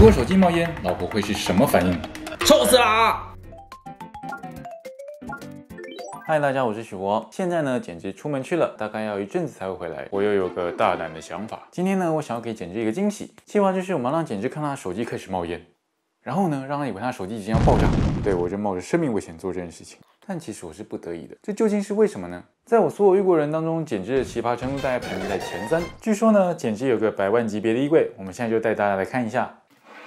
果手机冒烟，老婆会是什么反应？臭死啦！嗨，大家好，我是许博。现在呢，简直出门去了，大概要一阵子才会回来。我又有个大胆的想法，今天呢，我想要给简直一个惊喜。计划就是我们让简直看他的手机开始冒烟，然后呢，让他以为他的手机即将要爆炸。对，我就冒着生命危险做这件事情。但其实我是不得已的，这究竟是为什么呢？在我所有遇过人当中，简直的奇葩程度大概排名在前3。据说呢，简直有个100万级别的衣柜，我们现在就带大家来看一下。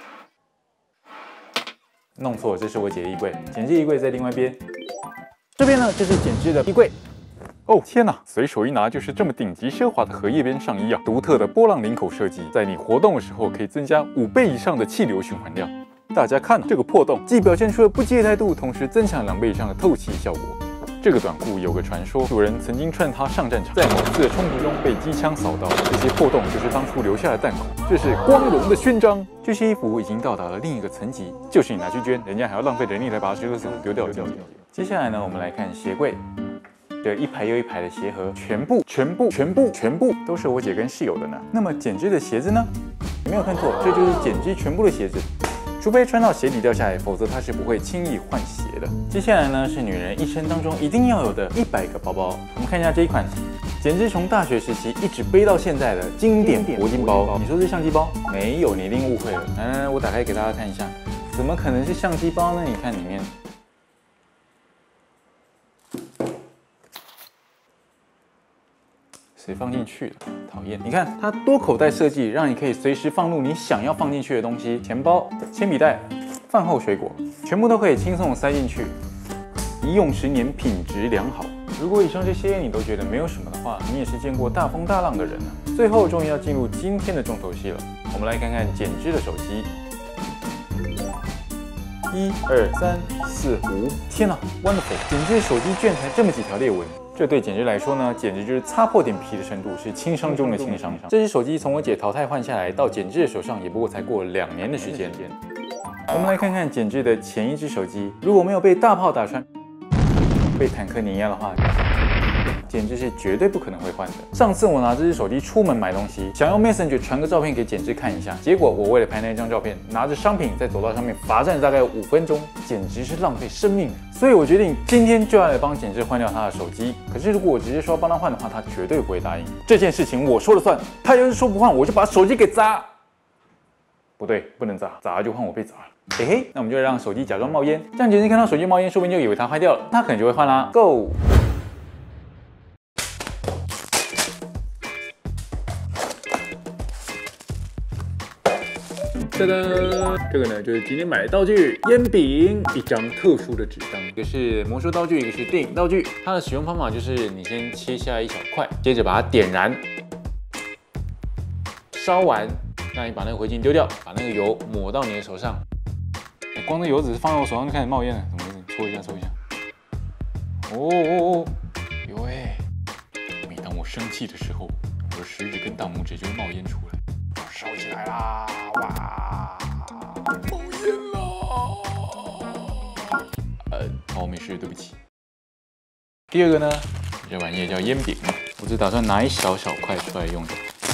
弄错了，这是我姐的衣柜，简直衣柜在另外一边。这边呢，就是简直的衣柜。哦天哪，随手一拿就是这么顶级奢华的荷叶边上衣啊！独特的波浪领口设计，在你活动的时候可以增加5倍以上的气流循环量。大家看，这个破洞既表现出了不羁的态度，同时增强2倍以上的透气效果。这个短裤有个传说，主人曾经穿它上战场，在某次的冲突中被机枪扫到，这些破洞就是当初留下的弹孔，这是光荣的勋章。这些衣服已经到达了另一个层级，就是你拿去捐，人家还要浪费人力来把它丢掉。接下来呢，我们来看鞋柜。这一排又一排的鞋盒，全部都是我姐跟室友的呢。那么简直的鞋子呢？你没有看错，这就是简直全部的鞋子。除非穿到鞋底掉下来，否则它是不会轻易换鞋的。接下来呢，是女人一生当中一定要有的100个包包。我们看一下这一款，简直从大学时期一直背到现在的经典铂金包。你说是相机包？没有，你一定误会了。来，我打开给大家看一下，怎么可能是相机包呢？你看里面。谁放进去了？讨厌！你看它多口袋设计，让你可以随时放入你想要放进去的东西，钱包、铅笔袋、饭后水果，全部都可以轻松塞进去，一用10年，品质良好。如果以上这些你都觉得没有什么的话，你也是见过大风大浪的人啊！最后终于要进入今天的重头戏了，我们来看看简直的手机。1、2、3、4、5，天哪 ，wonderful！ 简直的手机居然才这么几条裂纹。这对简直来说呢，简直就是擦破点皮的程度，是轻伤中的轻伤。这只手机从我姐淘汰换下来到简直的手上，也不过才过2年的时间。我们来看看简直的前一只手机，如果没有被大炮打穿、被坦克碾压的话，简直是绝对不可能会换的。上次我拿这只手机出门买东西，想用 Messenger 传个照片给简直看一下，结果我为了拍那张照片，拿着商品在走道上面罚站了大概5分钟，简直是浪费生命。所以我决定今天就要来帮简直换掉他的手机。可是如果我直接说要帮他换的话，他绝对不会答应。这件事情我说了算，他要是说不换，我就把手机给砸。不对，不能砸，砸了就换我被砸了。嘿嘿，那我们就让手机假装冒烟，这样简直看到手机冒烟，说不定就以为它坏掉了，他可能就会换啦。Go！噔噔，这个呢就是今天买的道具，烟饼，一张特殊的纸张，一个是魔术道具，一个是电影道具。它的使用方法就是你先切下一小块，接着把它点燃，烧完，那你把那个灰烬丢掉，把那个油抹到你的手上。光这油脂放在我手上就开始冒烟了，怎么回事？搓一下，搓一下。哦，有哎！每当我生气的时候，我的食指跟大拇指就会冒烟出来。烧起来啦！哇，冒烟了！好，没事，对不起。第二个呢，这玩意叫烟饼，我只打算拿一小块出来用的。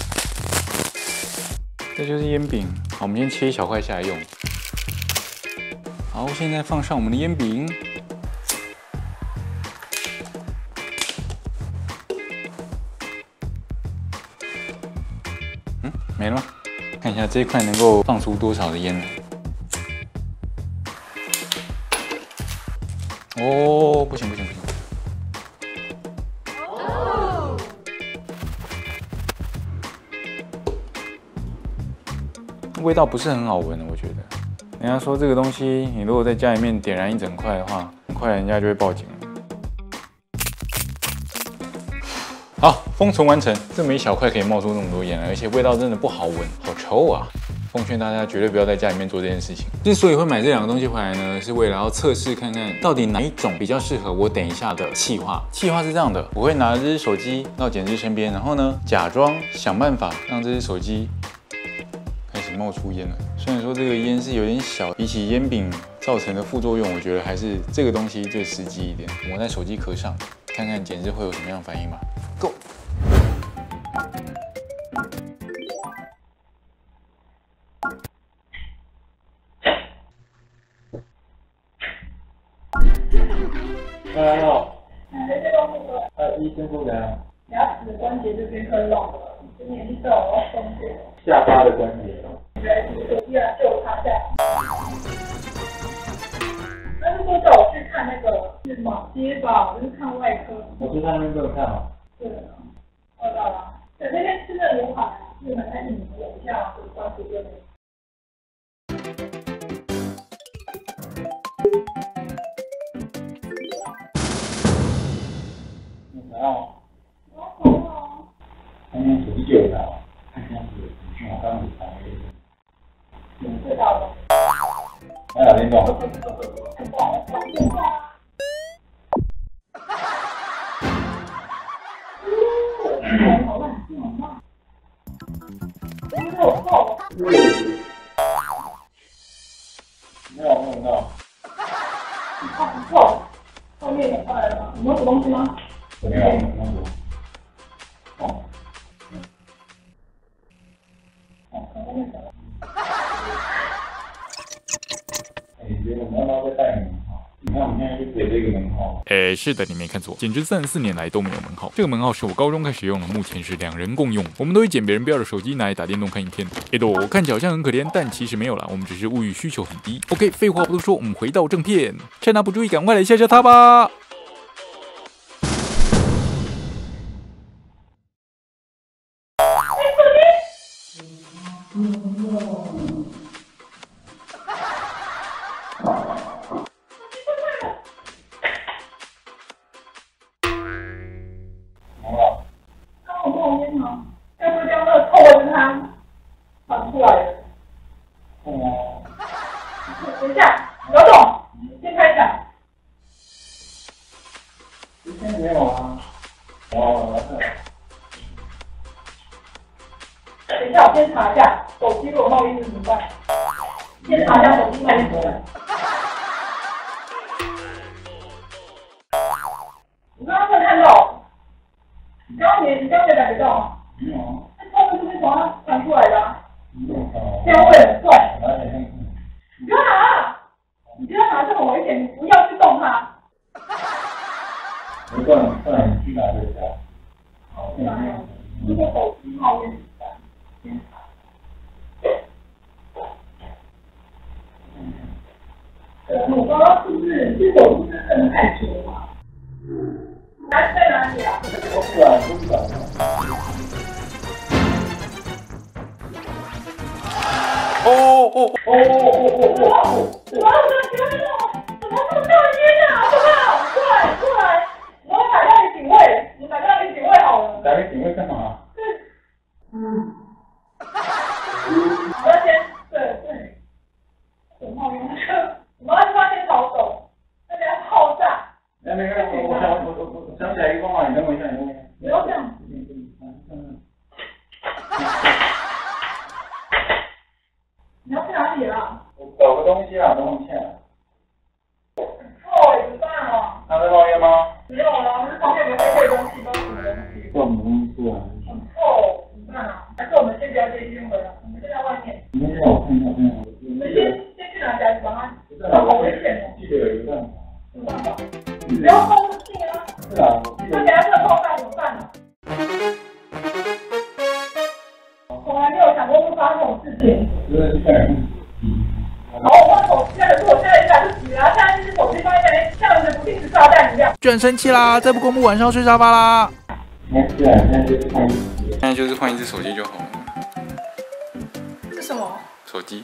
这就是烟饼，好，我们先切一小块下来用。好，现在放上我们的烟饼。没了吗？看一下这一块能够放出多少的烟呢？哦，不行！味道不是很好闻的，我觉得。人家说这个东西，你如果在家里面点燃一整块的话，很快人家就会报警了。好，封存完成。这么一小块可以冒出那么多烟来，而且味道真的不好闻，好臭啊！奉劝大家绝对不要在家里面做这件事情。之所以会买这2个东西回来呢，是为了要测试看看到底哪一种比较适合我等一下的企划。企划是这样的，我会拿着这只手机到简直身边，然后呢，假装想办法让这只手机开始冒出烟了。虽然说这个烟是有点小，比起烟饼造成的副作用，我觉得还是这个东西最实际一点。抹在手机壳上，看看简直会有什么样的反应吧。Go！ 那要，医生说怎样？ 牙齿关节这边很老了，今年纪到我要松懈。 下巴的关节。 对，手机啊，就他下。他是说叫我去看那个是马街吧，就是看外科。 我去他那边不能看哦。 对啊，知道了。对，那边吃的牛排啊，是很安静，等一下我关注这边。 然后，他们手机就有它，看样子，我刚刚查了一下。 知道了。 还有联动。没有弄到。 不错，后面也快了，有没有什么东西吗？ 没有，没有。哦。你觉得我们要不要再带门号？你看我们现在就写这个门号。 是的，你没看错，简直34年来都没有门号。这个门号是我高中开始用的，目前是2人共用。我们都会捡别人标的手机拿来打电动看影片。我看起来好像很可怜，但其实没有啦，我们只是物欲需求很低。OK， 废话不多说，我们回到正片。趁他不注意，赶快来吓吓他吧！ 出来了。等一下，姚总，先开讲。 今天没有啊。哦， 等一下，我先查一下手机如果冒烟怎么办？先查一下手机冒烟怎么办？我刚刚没有看到，你刚刚没感觉到吗？ 没有啊。 那透明是从它传出来的啊。 香味很怪。你不要拿，你不要拿，这很危险，你不要去动它。 不然你去哪里查？好， 如果手机冒烟怎么办？先查。我刚刚是不是手机是很安全嘛？在哪里啊？ 不管。 怎么这么大烟啊？好不好？过来！我打电话给警卫，你打电话给警卫好了。 打给警卫干嘛？ 我要先对，很冒烟的车，我们要先逃走，那边要爆炸。 那个，我想起来一个方法，你等我一下， 不要这样。你要去哪里啊？ 我找个东西啊，等我一下。 怎么办啊？ 他在冒烟吗？ 没有啦，那旁边有没有黑东西？都是什么东西？ 什么东西啊？ 很臭，怎么办啊？还是我们先不要接进回来，我们先在外面。 你先让我看一下， 你们先去拿家具把它，好危险哦。 记得有一个办法。 什么办法？你不要放那么近啊！ 是啊， 那等下这个爆炸怎么办呢？从来没有想过会发生这种事情。 真的是吓人。 好，我的手机现在是我现在一下就死了，现在就是手机放在那边，像人不定时炸弹一样。 居然生气啦！再不公布晚上睡沙发啦！ 现在就是换一只手机就好了。 是什么？ 手机。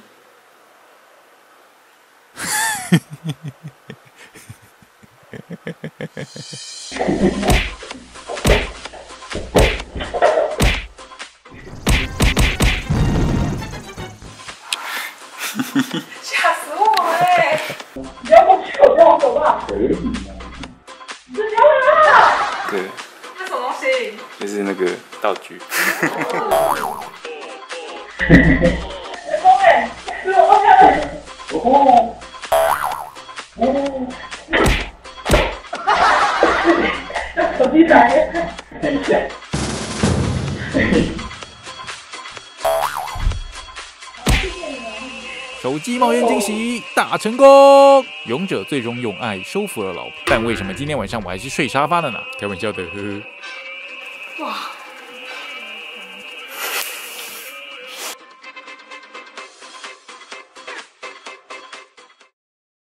吓死我了！你不要过去，我不要走吧。 可以。 你这不要啦！ 对。 这什么东西？ 就是那个道具。 哎，是我放下来。 哦。 手机来。等一下。 手机冒烟惊喜大成功，勇者最终用爱收服了老婆。但为什么今天晚上我还是睡沙发的呢？开玩笑的，呵呵。 哇。